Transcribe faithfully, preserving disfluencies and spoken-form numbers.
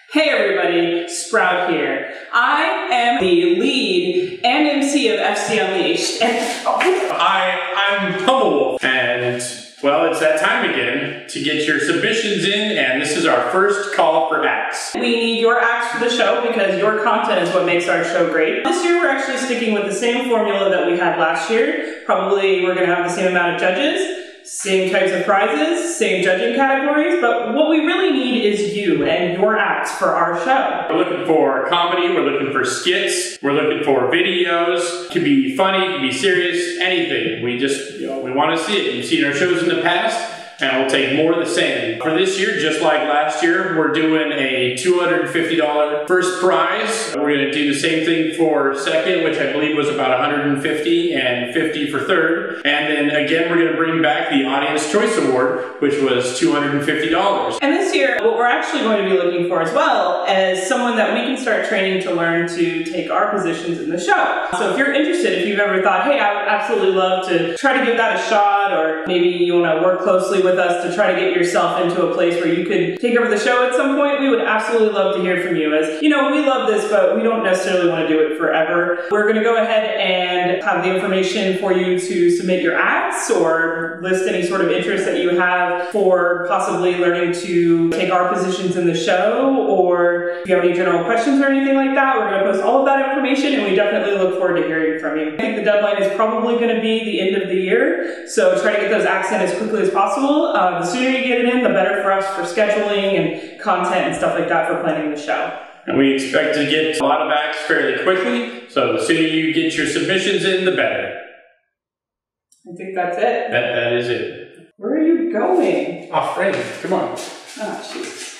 Hey everybody, Sprout here. I am the lead and M C of F C Unleashed, and oh. Hi, I'm Pummelwolf, and well, it's that time again to get your submissions in, and this is our first call for acts. We need your acts for the show because your content is what makes our show great. This year we're actually sticking with the same formula that we had last year. Probably we're going to have the same amount of judges, same types of prizes, same judging categories, but what we really need is you and your acts for our show. We're looking for comedy, we're looking for skits, we're looking for videos. It can be funny, it can be serious, anything. We just, you know, we want to see it. You've seen our shows in the past, and we'll take more of the same. For this year, just like last year, we're doing a two hundred fifty dollar first prize. We're going to do the same thing for second, which I believe was about one hundred fifty dollars, and fifty dollars for third. And then again, we're going to bring back the Audience Choice Award, which was two hundred fifty dollars. And this year, what we're actually going to be looking for as well is someone that we can start training to learn to take our positions in the show. So if you're interested, if you've ever thought, hey, I would absolutely love to try to give that a shot, or maybe you want to work closely with us to try to get yourself into a place where you could take over the show at some point, we would absolutely love to hear from you. As you know, we love this, but we don't necessarily want to do it forever. We're going to go ahead and have the information for you to submit your acts or list any sort of interest that you have for possibly learning to take our positions in the show, or if you have any general questions or anything like that, we're going to post all of that information, and we definitely look forward to hearing from you. I think the deadline is probably going to be the end of the year, so try to get those acts in as quickly as possible. Uh, the sooner you get it in, the better for us for scheduling and content and stuff like that for planning the show. And we expect to get a lot of acts fairly quickly, so the sooner you get your submissions in, the better. I think that's it. That, that is it. Where are you going? Oh, Frank, come on. Oh, jeez.